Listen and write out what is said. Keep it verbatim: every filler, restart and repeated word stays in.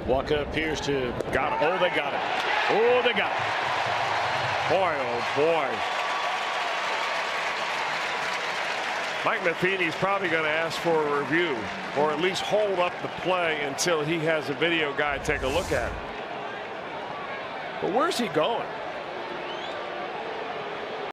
Walker appears to got it. Oh, they got it. Oh, they got it. Boy, oh boy. Mike Matheny's probably going to ask for a review, or at least hold up the play until he has a video guy take a look at it. But where's he going?